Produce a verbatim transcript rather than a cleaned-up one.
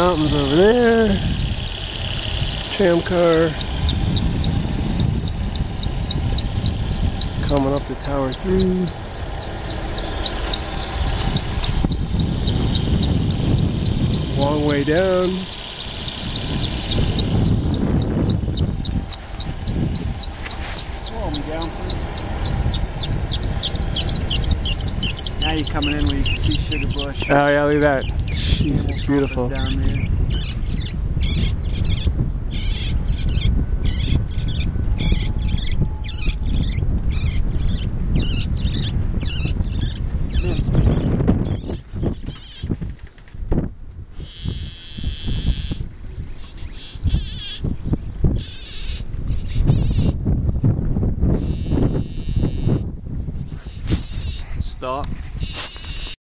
mountains over there. Tram car. Coming up to Tower three. Long way down. Slow me down, please. Now you're coming in where you can see Sugar Bush. Oh yeah, look at that. Jeez, it's beautiful. Down there. Stop.